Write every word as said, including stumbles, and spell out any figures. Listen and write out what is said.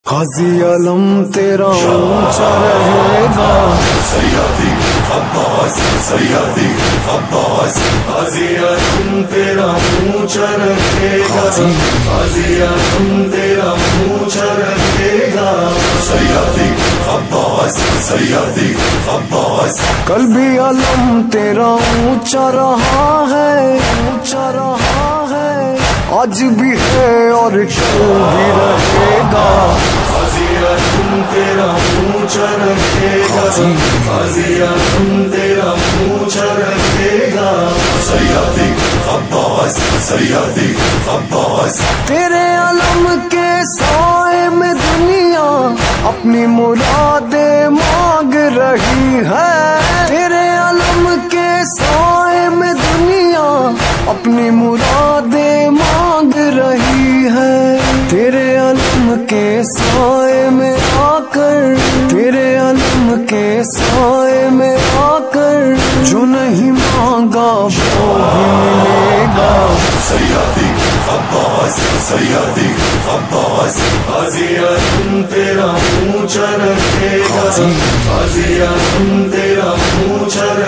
غازی علم تیرا اونچا رہے گا، سیادی عباس سیادی عباس، غازی علم تیرا اونچا رہے گا، غازی علم تیرا اونچا رہے گا، سیادی عباس سیادی عباس، کل بھی علم تیرا اونچا رہا ہے، اونچا رہا ہے، آج بھی ہے اور کل بھی رہے گا، غازی علم تیرا اونچا رہے گا، غازی علم تیرا اونچا رہے گا، سیادی عباس سیادی عباس، تیرے علم کے سائے میں دنیا اپنی مرادیں مانگ رہی ہے، تیرے علم کے سائے میں دنیا اپنی مرادیں مانگ رہی ہے، تیرے علم کے سائے میں آ کر، تیرے علم کے سائے میں آ کر جو نہیں مانگا وہ بھی ملے گا، سیادی عباس سیادی عباس، غازی علم تیرا اونچا رہے گا، غازی علم تیرا اونچا